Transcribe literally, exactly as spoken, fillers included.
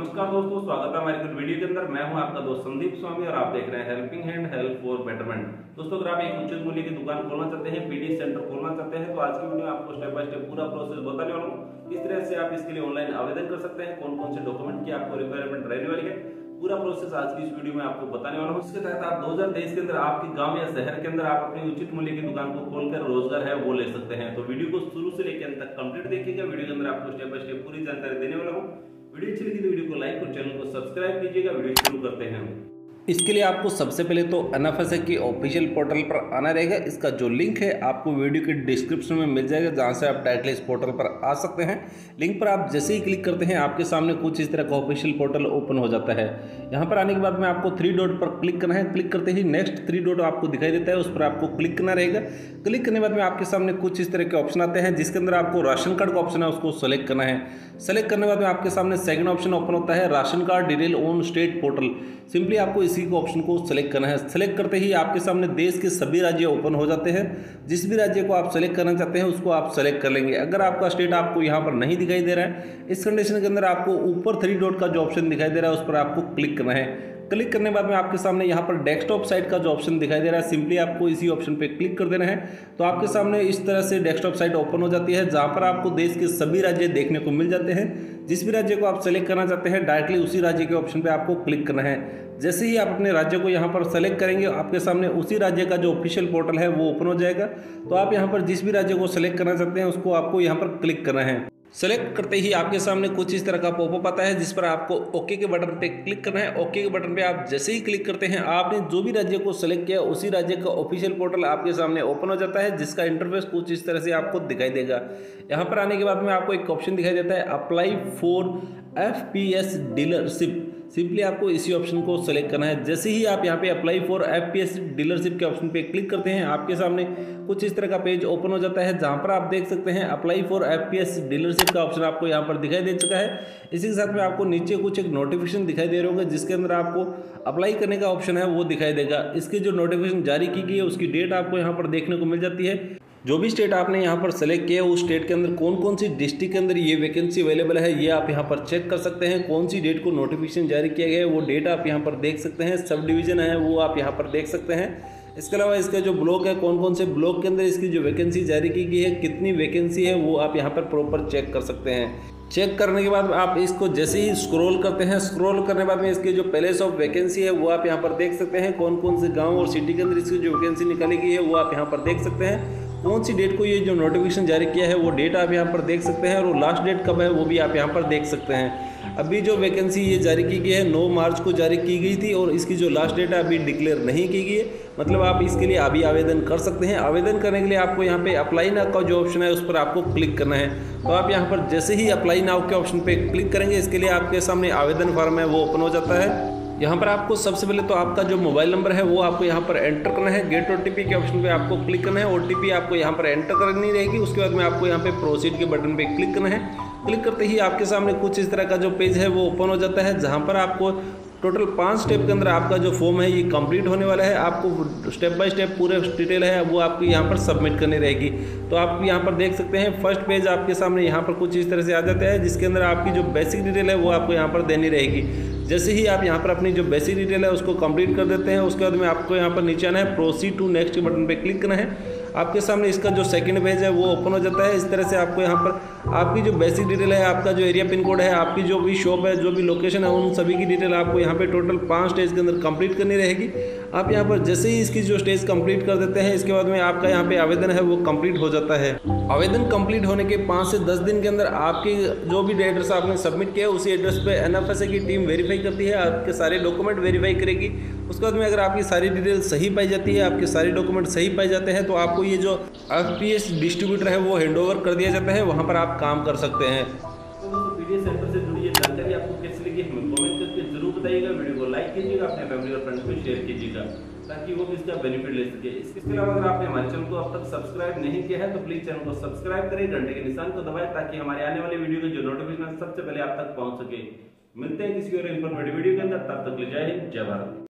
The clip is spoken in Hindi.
नमस्कार दोस्तों, स्वागत है हमारे कुछ वीडियो के अंदर। मैं हूं आपका दोस्त संदीप स्वामी और आप देख रहे हैं helping hand help for betterment. दोस्तों, अगर आप एक उचित मूल्य की दुकान खोलना चाहते हैं, पीडी सेंटर खोलना चाहते हैं, तो आज की वीडियो में आपको स्टेप बाय स्टेप पूरा प्रोसेस बताने वाला हूं। किस तरह से आप इसके लिए ऑनलाइन आवेदन कर सकते हैं, कौन कौन से डॉक्यूमेंट की आपको रिक्वायरमेंट रहने वाली है, पूरा प्रोसेस आज की इस वीडियो में आपको बताने वाला हूं। इसके तहत आप दो हज़ार तेईस के अंदर आपके गांव या शहर के अंदर आप अपनी उचित मूल्य की दुकान को खोलकर रोजगार है वो ले सकते हैं। तो वीडियो को शुरू से लेकर अंत तक कंप्लीट देखिएगा। वीडियो के अंदर आपको स्टेप बाय स्टेप पूरी जानकारी देने वाला हूं। वीडियो अच्छी लगी तो वीडियो को लाइक और चैनल को सब्सक्राइब कीजिएगा। वीडियो शुरू करते हैं। इसके लिए आपको सबसे पहले तो एन एफ एस ए की ऑफिशियल पोर्टल पर आना रहेगा। इसका जो लिंक है आपको वीडियो के डिस्क्रिप्शन में मिल जाएगा, जहां से आप डायरेक्टली इस पोर्टल पर आ सकते हैं। लिंक पर आप जैसे ही क्लिक करते हैं आपके सामने कुछ इस तरह का ऑफिशियल पोर्टल ओपन हो जाता है। यहाँ पर आने के बाद में आपको थ्री डॉट पर क्लिक करना है। क्लिक करते ही नेक्स्ट थ्री डॉट आपको दिखाई देता है, उस पर आपको क्लिक करना रहेगा। क्लिक करने के बाद में आपके सामने कुछ इस तरह के ऑप्शन आते हैं, जिसके अंदर आपको राशन कार्ड का ऑप्शन है उसको सेलेक्ट करना है। सेलेक्ट करने के बाद में आपके सामने सेकंड ऑप्शन ओपन होता है, ration card detail on state portal. Simply आपको इसी को ऑप्शन को सेलेक्ट करना है। सेलेक्ट करते ही आपके सामने देश के सभी राज्य ओपन हो जाते हैं। जिस भी राज्य को आप सेलेक्ट करना चाहते हैं उसको आप सेलेक्ट कर लेंगे। अगर आपका स्टेट आपको यहाँ पर नहीं दिखाई दे रहा है, इस कंडीशन के अंदर आपको ऊपर थ्री डॉट का जो ऑप्शन दिखाई दे रहा है उस पर आपको क्लिक करना है। क्लिक करने के बाद में आपके सामने यहाँ पर डेस्कटॉप साइट का जो ऑप्शन दिखाई दे रहा है, सिंपली आपको इसी ऑप्शन पे क्लिक कर देना है। तो आपके सामने इस तरह से डेस्कटॉप साइट ओपन हो जाती है, जहाँ पर आपको देश के सभी राज्य देखने को मिल जाते हैं। जिस भी राज्य को आप सेलेक्ट करना चाहते हैं डायरेक्टली उसी राज्य के ऑप्शन पे आपको क्लिक करना है। जैसे ही आप अपने राज्य को यहाँ पर सेलेक्ट करेंगे, आपके सामने उसी राज्य का जो ऑफिशियल पोर्टल है वो ओपन हो जाएगा। तो आप यहाँ पर जिस भी राज्य को सेलेक्ट करना चाहते हैं उसको आपको यहाँ पर क्लिक करना है। सेलेक्ट करते ही आपके सामने कुछ इस तरह का पॉपअप आता है, जिस पर आपको ओके के बटन पे क्लिक करना है। ओके के बटन पे आप जैसे ही क्लिक करते हैं आपने जो भी राज्य को सेलेक्ट किया उसी राज्य का ऑफिशियल पोर्टल आपके सामने ओपन हो जाता है, जिसका इंटरफेस कुछ इस तरह से आपको दिखाई देगा। यहाँ पर आने के बाद में आपको एक ऑप्शन दिखाई देता है, apply for F P S dealership. Simply आपको इसी ऑप्शन को सेलेक्ट करना है। जैसे ही आप यहाँ पे apply for F P S dealership के ऑप्शन पे क्लिक करते हैं आपके सामने कुछ इस तरह का पेज ओपन हो जाता है, जहाँ पर आप देख सकते हैं apply for F P S dealership का ऑप्शन आपको यहाँ पर दिखाई दे चुका है। इसी के साथ में आपको नीचे कुछ एक नोटिफिकेशन दिखाई दे रहे होंगे, जिसके अंदर आपको अप्लाई करने का ऑप्शन है वो दिखाई देगा। इसकी जो नोटिफिकेशन जारी की गई है उसकी डेट आपको यहाँ पर देखने को मिल जाती है। जो भी स्टेट आपने यहाँ पर सेलेक्ट किया है उस स्टेट के अंदर कौन कौन सी डिस्ट्रिक्ट के अंदर ये वैकेंसी अवेलेबल है ये आप यहाँ पर चेक कर सकते हैं। कौन सी डेट को नोटिफिकेशन जारी किया गया है वो डेट आप यहाँ पर देख सकते हैं। सब डिवीजन है वो आप यहाँ पर देख सकते हैं। इसके अलावा इसका जो ब्लॉक है, कौन कौन से ब्लॉक के अंदर इसकी जो वैकेंसी जारी की गई है, कितनी वैकेंसी है वो आप यहाँ पर प्रॉपर चेक कर सकते हैं। चेक करने के बाद आप इसको जैसे ही स्क्रॉल करते हैं, स्क्रॉल करने के बाद में इसके जो प्लेस ऑफ वैकेंसी है वो आप यहाँ पर देख सकते हैं। कौन कौन से गांव और सिटी के अंदर इसकी जो वैकेंसी निकाली गई है वो आप यहाँ पर देख सकते हैं। कौन सी डेट को ये जो नोटिफिकेशन जारी किया है वो डेट आप यहाँ पर देख सकते हैं, और वो लास्ट डेट कब है वो भी आप यहाँ पर देख सकते हैं। अभी जो वैकेंसी ये जारी की गई है नौ मार्च को जारी की गई थी, और इसकी जो लास्ट डेट है अभी डिक्लेयर नहीं की गई है। मतलब आप इसके लिए अभी आवेदन कर सकते हैं। आवेदन करने के लिए आपको यहाँ पे अप्लाई नाउ का जो ऑप्शन है उस पर आपको क्लिक करना है। तो आप यहाँ पर जैसे ही अप्लाई नाउ के ऑप्शन पे क्लिक करेंगे, इसके लिए आपके सामने आवेदन फॉर्म है वो ओपन हो जाता है। यहाँ पर आपको सबसे पहले तो आपका जो मोबाइल नंबर है वो आपको यहाँ पर एंटर करना है। गेट ओटीपी के ऑप्शन पे आपको क्लिक करना है। ओटीपी आपको यहाँ पर एंटर करनी रहेगी। उसके बाद में आपको यहाँ पे प्रोसीड के बटन पे क्लिक करना है। क्लिक करते ही आपके सामने कुछ इस तरह का जो पेज है वो ओपन हो जाता है, जहाँ पर आपको टोटल पांच स्टेप के अंदर आपका जो फॉर्म है ये कंप्लीट होने वाला है। आपको स्टेप बाय स्टेप पूरे डिटेल है वो आपकी यहाँ पर सबमिट करनी रहेगी। तो आप यहाँ पर देख सकते हैं फर्स्ट पेज आपके सामने यहाँ पर कुछ इस तरह से आ जाता है, जिसके अंदर आपकी जो बेसिक डिटेल है वो आपको यहाँ पर देनी रहेगी। जैसे ही आप यहाँ पर अपनी जो बेसिक डिटेल है उसको कंप्लीट कर देते हैं, उसके बाद में आपको यहाँ पर नीचे आना है, प्रोसीड टू नेक्स्ट बटन पे क्लिक करना है। आपके सामने इसका जो सेकंड पेज है वो ओपन हो जाता है। इस तरह से आपको यहाँ पर आपकी जो बेसिक डिटेल है, आपका जो एरिया पिन कोड है, आपकी जो भी शॉप है, जो भी लोकेशन है, उन सभी की डिटेल आपको यहाँ पे टोटल पाँच स्टेज के अंदर कंप्लीट करनी रहेगी। आप यहाँ पर जैसे ही इसकी जो स्टेज कंप्लीट कर देते हैं, इसके बाद में आपका यहाँ पे आवेदन है वो कंप्लीट हो जाता है। आवेदन कंप्लीट होने के पाँच से दस दिन के अंदर आपकी जो भी एड्रेस आपने सबमिट किया उसी एड्रेस पे एन एफ एस ए की टीम वेरीफाई करती है, आपके सारे डॉक्यूमेंट वेरीफाई करेगी। उसके बाद में अगर आपकी सारी डिटेल सही पाई जाती है, आपके सारे डॉक्यूमेंट सही पाए जाते हैं, तो आपको ये जो एफ पी एस डिस्ट्रीब्यूटर है वो हैंड ओवर कर दिया जाता है। वहाँ पर आप काम कर सकते हैं। तो दोस्तों पीडी सेंटर से जुड़ी ये जानकारी आपको कैसी लगी हमें कमेंट करके जरूर बताइएगा। वीडियो को लाइक कीजिएगा, अपने फैमिली और फ्रेंड्स को शेयर कीजिएगा ताकि वो भी इसका बेनिफिट ले सके। इसके अलावा अगर आपने हमारे चैनल को अब तक सब्सक्राइब नहीं किया है तो प्लीज चैनल को सब्सक्राइब करें, घंटे के निशान को दबाएं ताकि हमारे आने वाली वीडियो की जो नोटिफिकेशन सबसे पहले आप तक पहुंच सके। मिलते हैं किसी और इन्फॉर्मेटिव वीडियो के अंदर, तब तक ले जय हिंद, जय भारत।